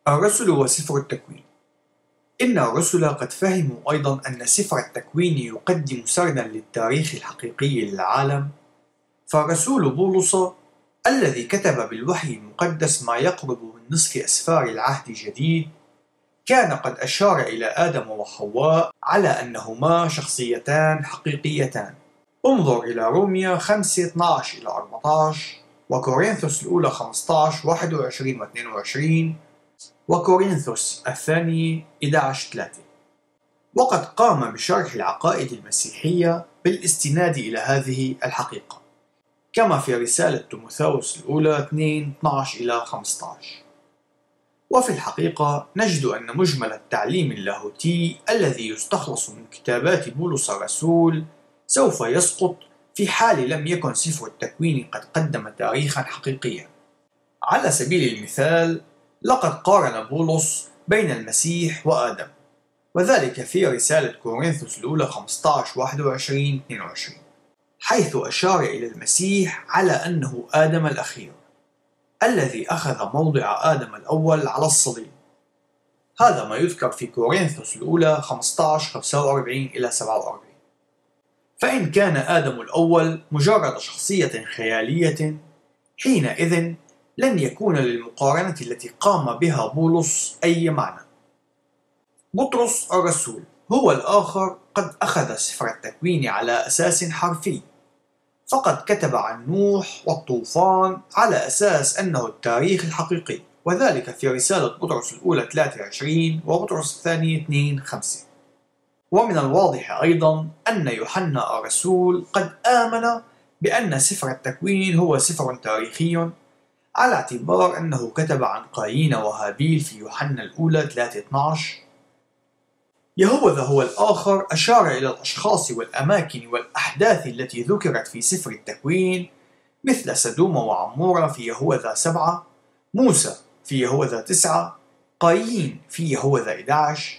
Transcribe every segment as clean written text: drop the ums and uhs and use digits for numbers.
الرسل وسفر التكوين. إن الرسل قد فهموا أيضا أن سفر التكوين يقدم سردا للتاريخ الحقيقي للعالم، فالرسول بولس الذي كتب بالوحي المقدس ما يقرب من نصف أسفار العهد الجديد كان قد أشار إلى آدم وحواء على أنهما شخصيتان حقيقيتان. انظر إلى روميا 5:12-14 وكورنثوس الأولى 15:21-22 وكورنثوس الثانية 11:3. وقد قام بشرح العقائد المسيحية بالاستناد إلى هذه الحقيقة، كما في رسالة تيموثاوس الأولى 2:12-15. وفي الحقيقة نجد أن مجمل التعليم اللاهوتي الذي يستخلص من كتابات بولس الرسول سوف يسقط في حال لم يكن سفر التكوين قد قدم تاريخا حقيقيا. على سبيل المثال، لقد قارن بولس بين المسيح وآدم، وذلك في رسالة كورنثوس الأولى 15:21-22، حيث أشار إلى المسيح على أنه آدم الأخير الذي أخذ موضع آدم الأول على الصليب. هذا ما يذكر في كورنثوس الأولى 15:45-47. فإن كان آدم الأول مجرد شخصية خيالية، حينئذ لن يكون للمقارنة التي قام بها بولس أي معنى. بطرس الرسول هو الآخر قد أخذ سفر التكوين على أساس حرفي، فقد كتب عن نوح والطوفان على أساس أنه التاريخ الحقيقي، وذلك في رسالة بطرس الأولى 23 وبطرس الثانية 2:5. ومن الواضح أيضا أن يوحنا الرسول قد آمن بأن سفر التكوين هو سفر تاريخي، على اعتبار أنه كتب عن قايين وهابيل في يوحنا الأولى 3:12. يهوذا هو الآخر أشار إلى الأشخاص والأماكن والأحداث التي ذكرت في سفر التكوين، مثل سدوم وعمورة في يهوذا 7، موسى في يهوذا 9، قايين في يهوذا 11.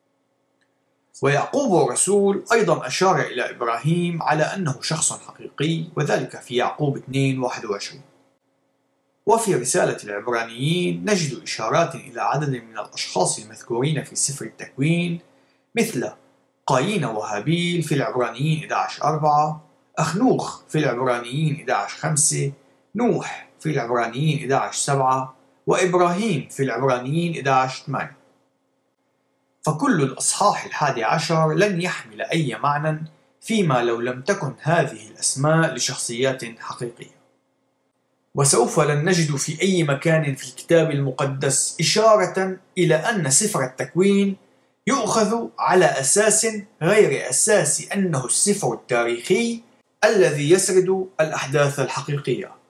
ويعقوب الرسول أيضا أشار إلى إبراهيم على أنه شخص حقيقي، وذلك في يعقوب 2:21. وفي رسالة العبرانيين نجد إشارات إلى عدد من الأشخاص المذكورين في سفر التكوين، مثل قايين وهابيل في العبرانيين 11:4، أخنوخ في العبرانيين 11:5، نوح في العبرانيين 11:7، وإبراهيم في العبرانيين 11:8. فكل الأصحاح 11 لن يحمل أي معنى فيما لو لم تكن هذه الأسماء لشخصيات حقيقية. وسوف لن نجد في أي مكان في الكتاب المقدس إشارة إلى أن سفر التكوين يؤخذ على أساس غير أساس أنه السفر التاريخي الذي يسرد الأحداث الحقيقية.